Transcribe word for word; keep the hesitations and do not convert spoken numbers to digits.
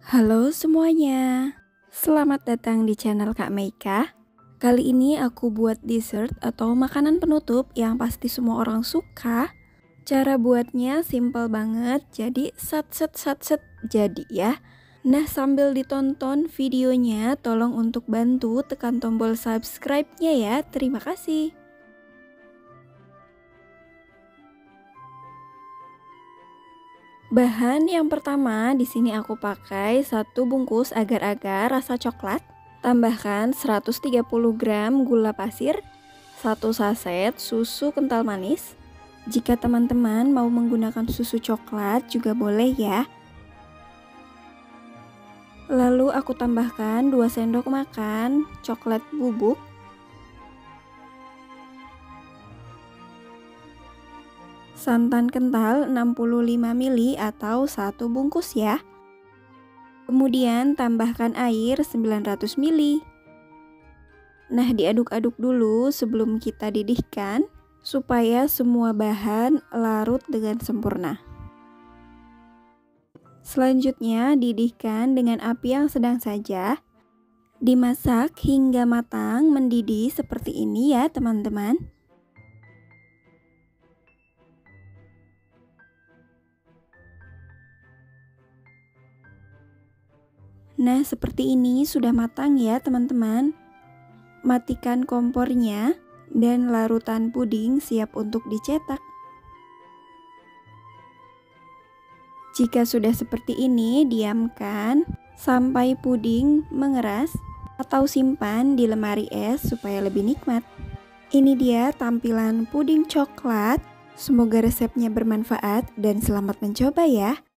Halo semuanya, selamat datang di channel Kak Meika. Kali ini aku buat dessert atau makanan penutup yang pasti semua orang suka. Cara buatnya simple banget, jadi sat set sat set jadi ya. Nah, sambil ditonton videonya, tolong untuk bantu tekan tombol subscribe-nya ya. Terima kasih. Bahan yang pertama di sini aku pakai satu bungkus agar-agar rasa coklat. Tambahkan seratus tiga puluh gram gula pasir, satu saset susu kental manis. Jika teman-teman mau menggunakan susu coklat juga boleh ya. Lalu aku tambahkan dua sendok makan coklat bubuk. Santan kental enam puluh lima mililiter atau satu bungkus ya. Kemudian tambahkan air sembilan ratus mililiter. Nah, diaduk-aduk dulu sebelum kita didihkan supaya semua bahan larut dengan sempurna. Selanjutnya didihkan dengan api yang sedang saja. Dimasak hingga matang mendidih seperti ini ya teman-teman. Nah, seperti ini sudah matang ya teman-teman. Matikan kompornya dan larutan puding siap untuk dicetak. Jika sudah seperti ini, diamkan sampai puding mengeras atau simpan di lemari es supaya lebih nikmat. Ini dia tampilan puding coklat. Semoga resepnya bermanfaat dan selamat mencoba ya.